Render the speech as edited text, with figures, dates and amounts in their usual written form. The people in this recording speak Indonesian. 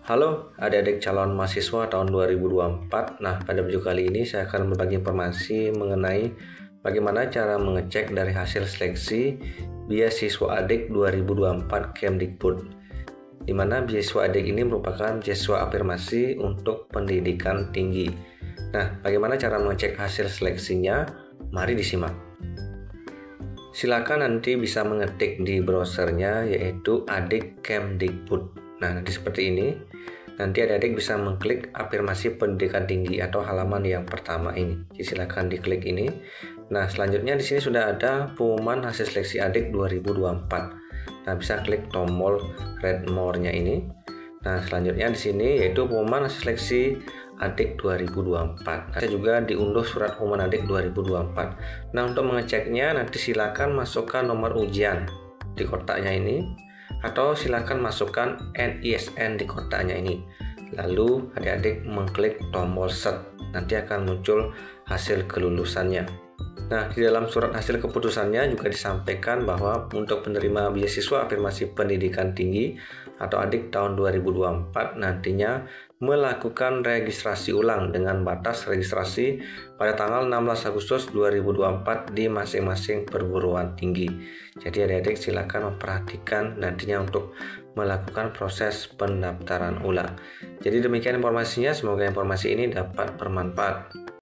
Halo adik-adik calon mahasiswa tahun 2024. Nah, pada video kali ini saya akan berbagi informasi mengenai bagaimana cara mengecek dari hasil seleksi beasiswa adik 2024 Kemdikbud. Di mana beasiswa adik ini merupakan beasiswa afirmasi untuk pendidikan tinggi. Nah, bagaimana cara mengecek hasil seleksinya? Mari disimak. Silakan nanti bisa mengetik di browsernya yaitu adik Kemdikbud. Nah, nanti seperti ini. Nanti adik-adik bisa mengklik afirmasi pendidikan tinggi atau halaman yang pertama ini. Jadi silakan diklik ini. Nah, selanjutnya di sini sudah ada pengumuman hasil seleksi adik 2024. Nah, bisa klik tombol read more-nya ini. Nah, selanjutnya di sini yaitu pengumuman hasil seleksi adik 2024. Saya juga diunduh surat pengumuman adik 2024. Nah, untuk mengeceknya nanti silakan masukkan nomor ujian di kotaknya ini, atau silakan masukkan NISN di kotaknya ini. Lalu adik-adik mengklik tombol set, nanti akan muncul hasil kelulusannya. Nah, di dalam surat hasil keputusannya juga disampaikan bahwa untuk penerima beasiswa afirmasi pendidikan tinggi atau adik tahun 2024 nantinya melakukan registrasi ulang dengan batas registrasi pada tanggal 16 Agustus 2024 di masing-masing perguruan tinggi. Jadi adik-adik silakan memperhatikan nantinya untuk melakukan proses pendaftaran ulang. Jadi demikian informasinya, semoga informasi ini dapat bermanfaat.